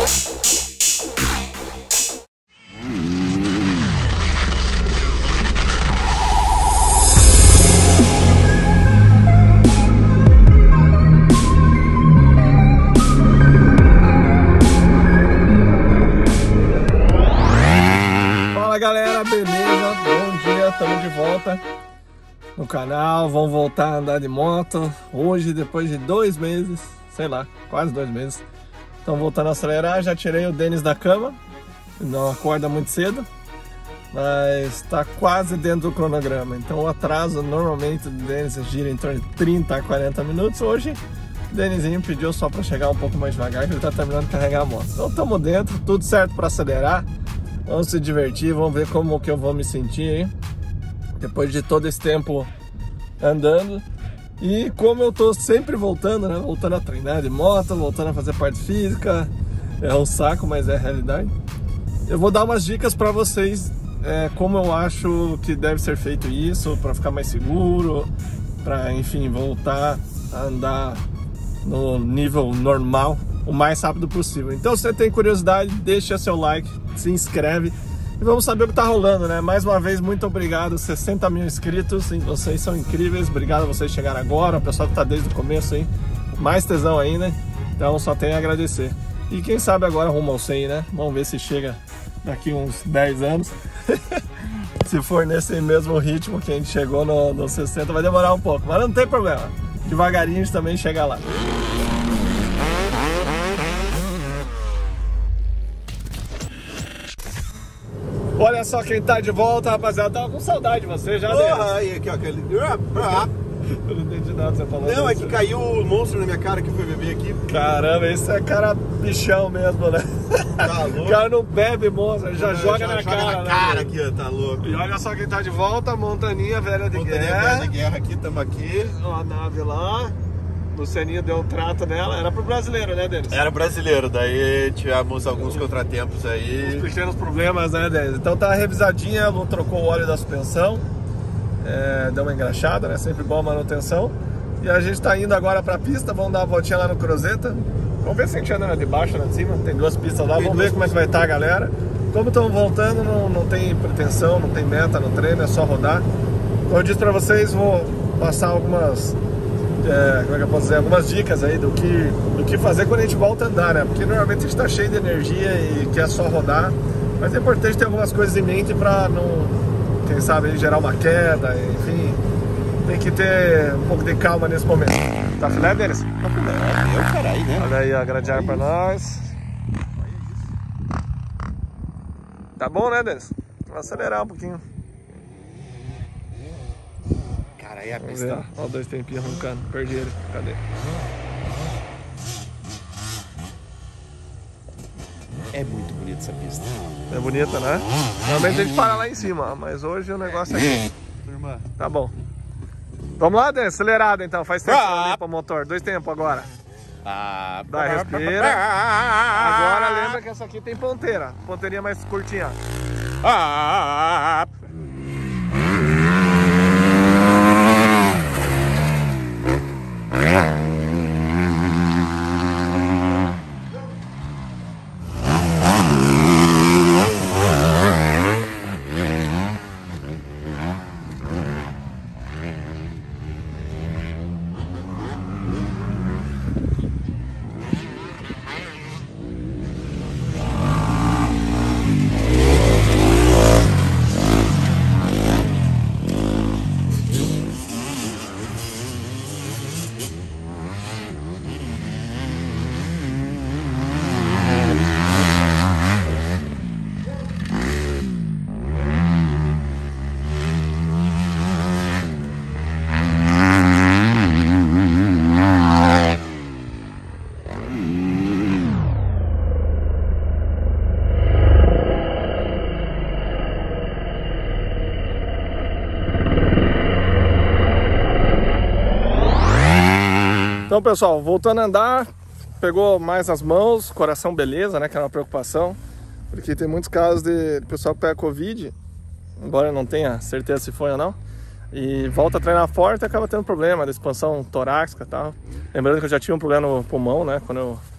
Fala galera, beleza? Bom dia, estamos de volta no canal. Vamos voltar a andar de moto hoje, depois de 2 meses, sei lá, quase 2 meses. Estamos voltando a acelerar. Já tirei o Denis da cama, não acorda muito cedo, mas está quase dentro do cronograma. Então o atraso normalmente do Denis gira em torno de 30 a 40 minutos. Hoje o Denisinho pediu só para chegar um pouco mais devagar, que ele está terminando de carregar a moto. Então estamos dentro, tudo certo para acelerar. Vamos se divertir, vamos ver como que eu vou me sentir, hein? Depois de todo esse tempo andando. E como eu tô sempre voltando, né? Voltando a treinar de moto, voltando a fazer parte física. É um saco, mas é a realidade. Eu vou dar umas dicas para vocês, como eu acho que deve ser feito isso, para ficar mais seguro, para, enfim, voltar a andar no nível normal o mais rápido possível. Então, se você tem curiosidade, deixa seu like, se inscreve e vamos saber o que tá rolando, né? Mais uma vez, muito obrigado, 60 mil inscritos, vocês são incríveis, obrigado a vocês chegarem agora, o pessoal que tá desde o começo, hein? Mais tesão ainda, então só tenho a agradecer. E quem sabe agora rumo ao 100, né? Vamos ver se chega daqui uns 10 anos. Se for nesse mesmo ritmo que a gente chegou no 60, vai demorar um pouco, mas não tem problema, devagarinho a gente também chega lá. Olha só quem tá de volta, rapaziada. Tava com saudade de você já, né? Aí, aqui, ó, aquele... Eu não entendi nada que você falou. Não, é que caiu o monstro na minha cara que foi beber aqui. Caramba, esse é cara bichão mesmo, né? Tá louco. O cara não bebe monstro, ele já joga na cara, cara né? aqui, ó, tá louco. E olha só quem tá de volta, Montaninha Velha de Montaninha Guerra. Velha de Guerra aqui, tamo aqui. Ó, a nave lá. Lucianinho deu um trato nela, era pro brasileiro, né, Denis? Era brasileiro, daí tivemos alguns contratempos aí. Uns pequenos problemas, né, Denis? Então tá revisadinha, trocou o óleo da suspensão, deu uma engraxada, né? Sempre boa manutenção. E a gente tá indo agora pra pista, vamos dar uma voltinha lá no Cruzeta. Vamos ver se a gente anda de baixo, lá de cima, tem 2 pistas lá, vamos ver como é que vai estar a galera. Como estamos voltando, não tem pretensão, não tem meta no treino, é só rodar. Como eu disse pra vocês, vou passar algumas... como é que eu posso dizer, algumas dicas aí do que fazer quando a gente volta a andar, né? Porque normalmente a gente tá cheio de energia e quer só rodar, mas é importante ter algumas coisas em mente pra não, quem sabe, gerar uma queda, enfim, tem que ter um pouco de calma nesse momento. Tá filé, Denis? Tá filé, meu caralho, né? Olha aí a gradear pra nós. Tá bom, né, Denis? Vou acelerar um pouquinho. Aí a Vamos pista. ver, ó, 2 tempinhos roncando, perdi ele, cadê? É muito bonita essa pista. É bonita, né? Normalmente a gente para lá em cima, mas hoje o negócio é aqui. Turma. Tá bom. Vamos lá, Denis, acelerado então, faz tempo que limpa o motor, 2 tempos agora. Dá, respira. Agora lembra que essa aqui tem ponteira, ponteirinha mais curtinha. Então, pessoal, voltando a andar, pegou mais as mãos, coração beleza, né, que era uma preocupação, porque tem muitos casos de pessoal que pega Covid, embora eu não tenha certeza se foi ou não, e volta a treinar forte e acaba tendo problema de expansão torácica e tal. Lembrando que eu já tinha um problema no pulmão, né, quando eu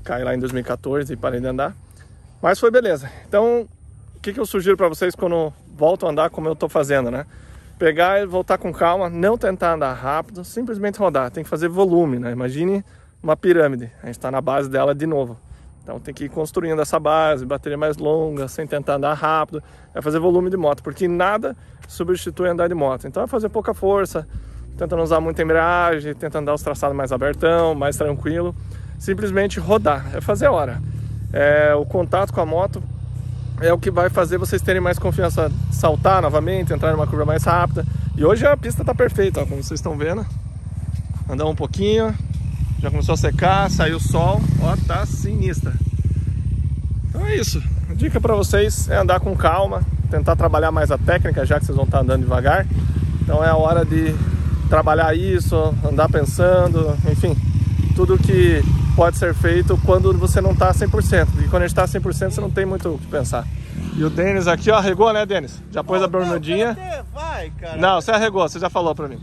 caí lá em 2014 e parei de andar. Mas foi beleza. Então, o que eu sugiro para vocês quando voltam a andar como eu tô fazendo, né? Pegar e voltar com calma, não tentar andar rápido, simplesmente rodar. Tem que fazer volume, né? Imagine uma pirâmide, a gente está na base dela de novo. Então tem que ir construindo essa base, bateria mais longa, sem tentar andar rápido. É fazer volume de moto, porque nada substitui andar de moto. Então é fazer pouca força, tentando usar muita embreagem, tentando dar os traçados mais abertão, mais tranquilo. Simplesmente rodar, é fazer hora. O contato com a moto é o que vai fazer vocês terem mais confiança, saltar novamente, entrar numa curva mais rápida. E hoje a pista está perfeita, ó, como vocês estão vendo. Andar um pouquinho, já começou a secar, saiu o sol, ó, tá sinistra. Então é isso, a dica para vocês é andar com calma, tentar trabalhar mais a técnica, já que vocês vão estar andando devagar. Então é a hora de trabalhar isso, andar pensando, enfim, tudo que pode ser feito quando você não está 100%, porque quando a gente está 100% você não tem muito o que pensar. E o Denis aqui, ó, arregou, né, Denis? Já pôs a bermudinha. Vai, cara. Não, você arregou, você já falou pra mim.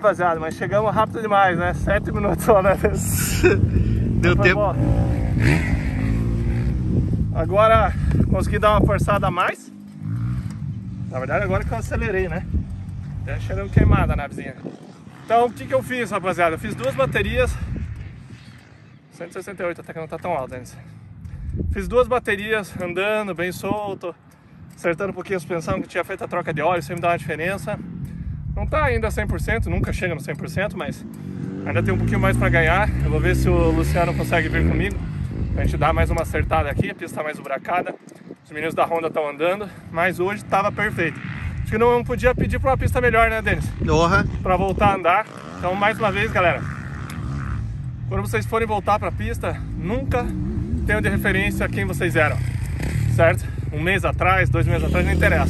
rapaziada, mas chegamos rápido demais, né? 7 minutos só, né? Deu tempo. Bom. Agora consegui dar uma forçada a mais. Na verdade agora que eu acelerei, né? Tá cheirando queimada a navezinha. Então o que eu fiz, rapaziada? Eu fiz 2 baterias 168, até que não tá tão alto ainda. Fiz 2 baterias andando bem solto, acertando um pouquinho a suspensão, que tinha feito a troca de óleo, sempre dá uma diferença. Não tá ainda 100%, nunca chega no 100%, mas ainda tem um pouquinho mais para ganhar. Eu vou ver se o Luciano consegue vir comigo pra gente dar mais uma acertada aqui. A pista tá mais buracada, os meninos da Honda estão andando, mas hoje tava perfeito. Acho que não podia pedir pra uma pista melhor, né, Denis? Pra voltar a andar. Então, mais uma vez, galera, quando vocês forem voltar pra pista, nunca tenham de referência quem vocês eram, certo? 1 mês atrás, 2 meses atrás, não interessa.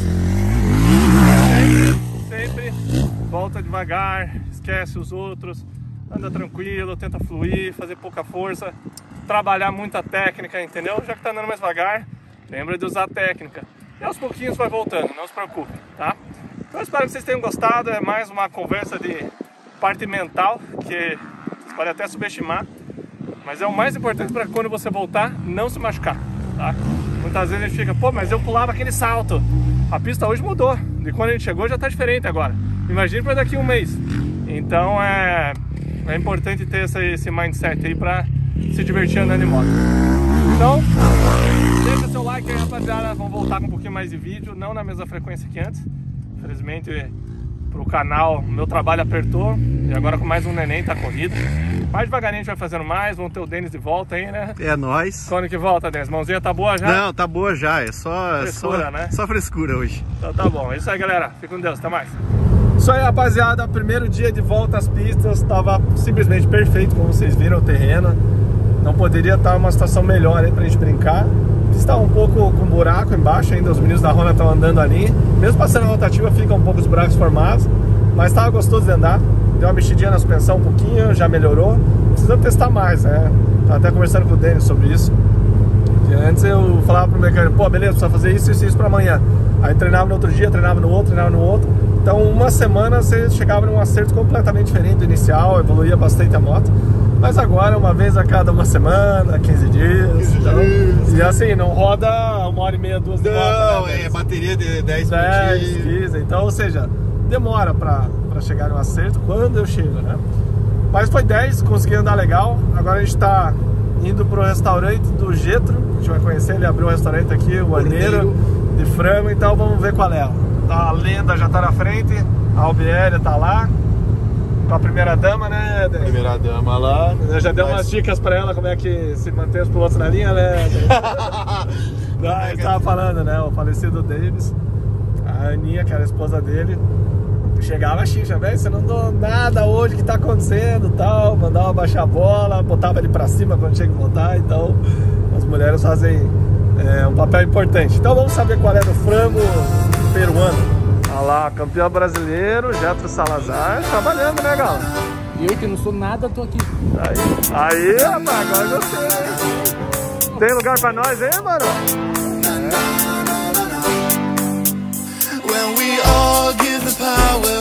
Sempre volta devagar, esquece os outros, anda tranquilo, tenta fluir, fazer pouca força, trabalhar muita técnica, entendeu? Já que tá andando mais devagar, lembra de usar a técnica. E aos pouquinhos vai voltando, não se preocupe, tá? Então eu espero que vocês tenham gostado, é mais uma conversa de parte mental, que vocês podem até subestimar, mas é o mais importante para quando você voltar, não se machucar, tá? Muitas vezes a gente fica, pô, mas eu pulava aquele salto. A pista hoje mudou, de quando a gente chegou já tá diferente agora. Imagina para daqui a 1 mês. Então é importante ter esse mindset aí para se divertir andando em moto. Então, deixa seu like aí, rapaziada. Vamos voltar com um pouquinho mais de vídeo, não na mesma frequência que antes. Infelizmente, pro canal, meu trabalho apertou. E agora com mais um neném tá corrido. Mais devagarinho a gente vai fazendo mais. Vamos ter o Denis de volta aí, né? É nóis. Quando que volta, Denis? Mãozinha tá boa já? Não, tá boa já. É só frescura, né? Só frescura hoje. Então tá bom. É isso aí, galera. Fica com Deus. Até mais. Isso aí, rapaziada. Primeiro dia de volta às pistas. Tava simplesmente perfeito, como vocês viram o terreno. Não poderia estar uma situação melhor aí pra gente brincar. Está um pouco com buraco embaixo ainda, os meninos da Honda estão andando ali. Mesmo passando a rotativa, fica um pouco os buracos formados. Mas estava gostoso de andar. Deu uma mexidinha na suspensão um pouquinho, já melhorou. Precisa testar mais, né? Tava até conversando com o Denis sobre isso. E antes eu falava pro mecânico, pô, beleza, precisa fazer isso e isso pra amanhã. Aí treinava no outro dia, treinava no outro, treinava no outro. Então uma semana você chegava num acerto completamente diferente do inicial, evoluía bastante a moto. Mas agora, uma vez a cada 1 semana, 15 dias. E assim, não roda 1h30, 2 horas. Não, né? É bateria de 10 minutinhos. 15, então, ou seja, demora pra chegar no acerto quando eu chego, né? Mas foi 10, consegui andar legal. Agora a gente tá indo pro restaurante do Getro. A gente vai conhecer, ele abriu um restaurante aqui, o Arneiro de frango. Então vamos ver qual é. A Lenda já tá na frente, a Albieri tá lá. Com a primeira dama, né? Primeira dama lá. Eu já dei umas dicas pra ela como é que se mantém os pilotos na linha, né? A gente tava falando, né? O falecido Davis, a Aninha, que era a esposa dele, chegava a xixa, velho, você não deu nada hoje, o que tá acontecendo e tal. Mandava baixar a bola, botava ele pra cima quando tinha que botar. Então as mulheres fazem um papel importante. Então vamos saber qual é do frango peruano. Olha lá, campeão brasileiro, Getro Salazar, trabalhando, né, Galo? E eu que não sou nada, tô aqui. Aí, rapaz, agora gostei, hein? Tem lugar pra nós aí, mano? When we all give the power